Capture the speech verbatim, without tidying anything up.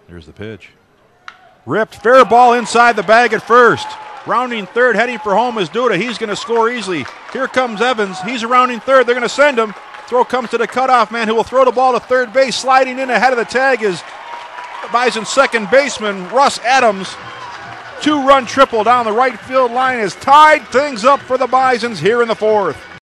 Here's the pitch. Ripped, fair ball inside the bag at first. Rounding third, heading for home is Duda. He's going to score easily. Here comes Evans. He's rounding third. They're going to send him. Throw comes to the cutoff man who will throw the ball to third base. Sliding in ahead of the tag is Bison's second baseman, Russ Adams. Two-run triple down the right field line has tied things up for the Bisons here in the fourth.